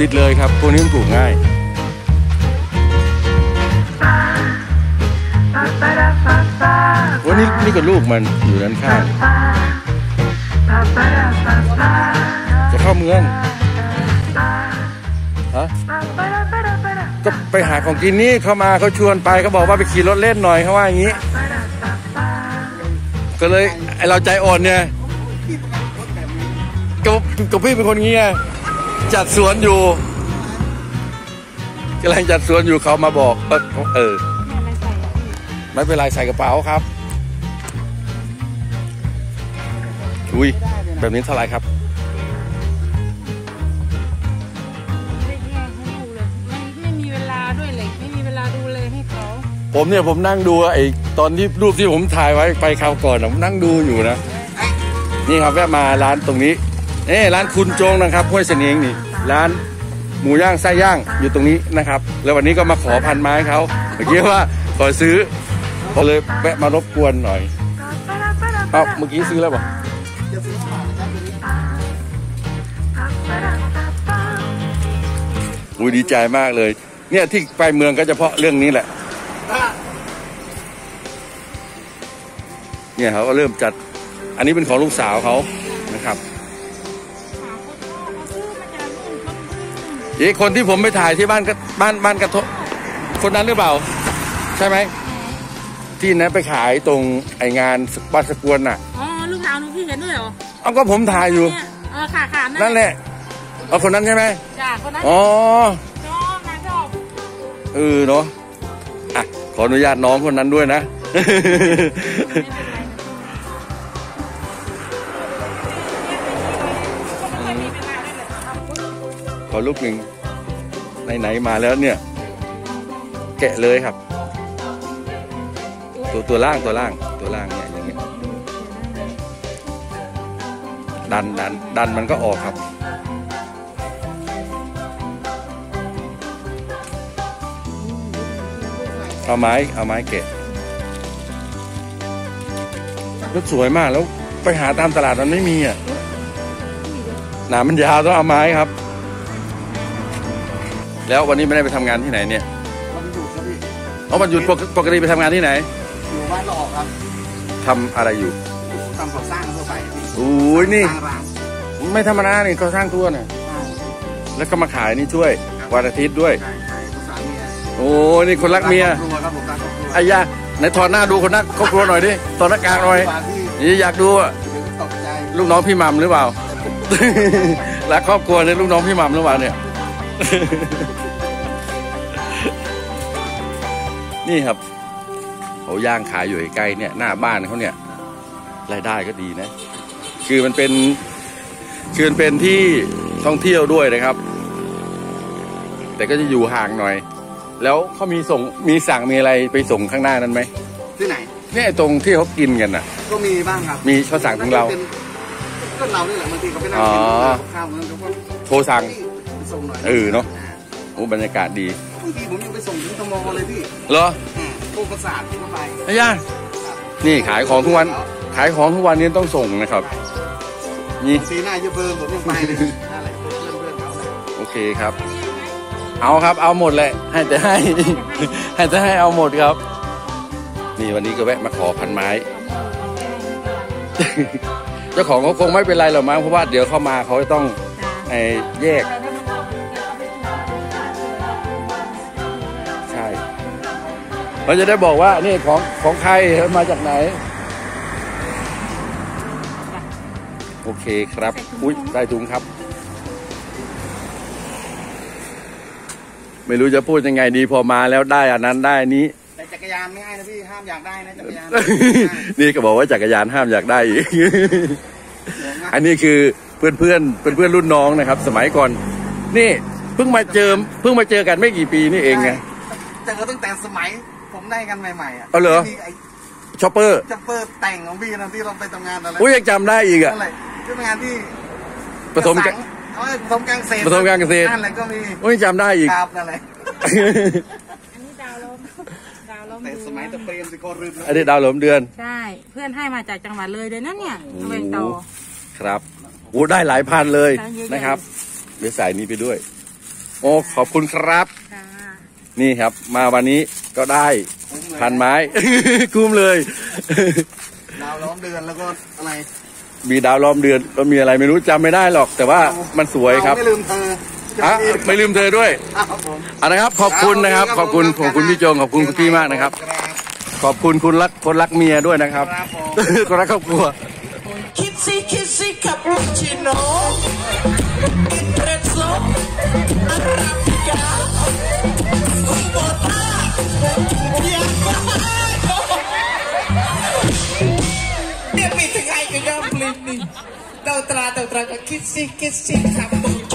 ติดเลยครับพวกนี้มันปลูกง่ายวันนี้นี่ก็ลูกมันอยู่ด้านข้างจะเข้าเมืองฮะก็ไปหาของกินนี่เข้ามาเขาชวนไปเขาบอกว่าไปขี่รถเล่นหน่อยเขาว่าอย่างนี้ก็เลยไอเราใจอ่อนเนี่ยก็พี่เป็นคนงี้ไงจัดสวนอยู่กำลังจัดสวนอยู่เขามาบอกไม่เป็นไรใส่กระเป๋าครับอุ้ยแบบนี้เท่าไหร่ครับไม่มีเวลาด้วยเลยไม่มีเวลาดูเลยให้เขาผมนั่งดูไอ้ตอนที่รูปที่ผมถ่ายไว้ไปคราวก่อนผมนั่งดูอยู่นะนี่ครับแวะมาร้านตรงนี้ร้านคุณโจงนะครับห้วยเสนียงนี่ร้านหมูย่างไส้ย่างอยู่ตรงนี้นะครับแล้ววันนี้ก็มาขอพันไม้เขาเมื่อกี้ว่าขอซื้อก็เลยแวะมารบกวนหน่อยเมื่อกี้ซื้อแล้วป่ะอุ้ยดีใจมากเลยเนี่ยที่ไปเมืองก็เฉพาะเรื่องนี้แหละเนี่ยเขาก็เริ่มจัดอันนี้เป็นของลูกสาวเขานะครับคนที่ผมไปถ่ายที่บ้านกระทบคนนั้นหรือเปล่าใช่ไหมที่นั้นไปขายตรงไองานบ้านสกวนน่ะอ๋อลูกสาวหนูพี่เห็นด้วยเหรอเอาก็ผมถ่ายอยู่ค่ะนั่นแหละเอาคนนั้นใช่ไหมจ้าคนนั้นอ๋อชอบเนาะอ่ะขออนุญาตน้องคนนั้นด้วยนะขอลูกหนึ่งไหนมาแล้วเนี่ยแกะเลยครับตัวล่างเนี่ยอย่างเงี้ยดันมันก็ออกครับเอาไม้แกะรถสวยมากแล้วไปหาตามตลาดมันไม่มีอ่ะหนามันยาวต้องเอาไม้ครับแล้ววันนี้ไม่ได้ไปทำงานที่ไหนเนี่ยวันหยุดครับพี่วันหยุดปกติไปทำงานที่ไหนอยู่บ้านหลอกครับทำอะไรอยู่ทำก่อสร้างทั่วไปโอ้ยนี่ไม่ธรรมดานี่เขาสร้างทั่วเนี่ยแล้วก็มาขายนี่ช่วยวันอาทิตย์ด้วยโอ้นี่คนรักเมียไอ้ยาในถอดหน้าดูคนนักครอบครัวหน่อยดิถอดหน้ากากหน่อยนี่อยากดูอ่ะลูกน้องพี่หม่ำหรือเปล่ารักครอบครัวเนี่ยลูกน้องพี่หม่ำหรือเปล่าเนี่ยนี่ครับเขาย่างขายอยู่ใกล้ๆเนี่ยหน้าบ้านเขาเนี่ยรายได้ก็ดีนะคือมันเป็นที่ท่องเที่ยวด้วยนะครับแต่ก็จะอยู่ห่างหน่อยแล้วเขามีสั่งมีอะไรไปส่งข้างหน้านั้นไหมที่ไหนเนี่ยตรงที่เขากินกันน่ะก็มีบ้างครับมีเขาสั่งถึงเราก็เรานี่แหละบางทีเขาไปนั่งกินข้าวนั้นเขาก็โทรสั่งส่งหน่อยเนาะโอ้บรรยากาศดีบางทีผมยังไปส่งถึงตมเลยพี่เหรอโอ้ประสาทที่เขาไปไอ้ย่านี่ขายของทุกวันนี้ต้องส่งนะครับนี่ซีหน้าเยอะเบิ่มผมยังไปเลยอะไรเพื่อนเขาโอเคครับเอาครับเอาหมดแหละให้เอาหมดครับนี่วันนี้ก็แวะมาขอพันไม้เจ้าของเขาคงไม่เป็นไรหรอกมั้งเพราะว่าเดี๋ยวเข้ามาเขาจะต้องแยกใช่เราจะได้บอกว่านี่ของใครมาจากไหนโอเคครับอุ้ยได้ถุงครับไม่รู้จะพูดยังไงดีพอมาแล้วได้อันนั้นได้นี้แต่จักรยานไม่ให้นะพี่ห้ามอยากได้นะจักรยานนี่ก็บอกว่าจักรยานห้ามอยากได้อีกอันนี้คือเพื่อนรุ่นน้องนะครับสมัยก่อนนี่เพิ่งมาเจอกันไม่กี่ปีนี่เองไงเจอตั้งแต่สมัยผมได้กันใหม่ๆอ่ะเอาเหรอช็อปเปอร์แต่งของพี่นะที่เราไปทำงานอะไรอุ้ยยังจำได้อีกอ่ะที่ทำงานที่ผสมการเกษตรนั่นแหละก็มีอุ้ยจำได้อีกครับนั่นแหละอันนี้ดาวล้มแต่สมัยตะเปรียมสิโครืนอันนี้ดาวล้มเดือนใช่เพื่อนให้มาจากจังหวัดเลยนั่นเนี่ยเวงโตครับโอ้ได้หลายพันเลยนะครับเดี๋ยวใส่นี้ไปด้วยโอ้ขอบคุณครับค่ะนี่ครับ มาวันนี้ก็ได้พันไม้ คุ้มเลยดาวล้อมเดือนแล้วก็อะไรมีดาวล้อมเดือนแล้วมีอะไรไม่รู้จำไม่ได้หรอก แต่ว่ามันสวยครับไม่ลืมเธออ่ะไม่ลืมเธอด้วยครับผมอ่ะนะครับ ขอบคุณนะครับ ขอบคุณพี่โจงขอบคุณคุณพี่มากนะครับ ขอบคุณคนรักเมียด้วยนะครับครับผมคนรักครอบครัวคิดสิคาปูชิโน่เอสเปรสโซ่อาราบิก้าคุโบต้าเบียร์บ้าเนี่ยมีถึงไงก็ยอมปลิ้นนี่เดาตราก็คิดสิคาปู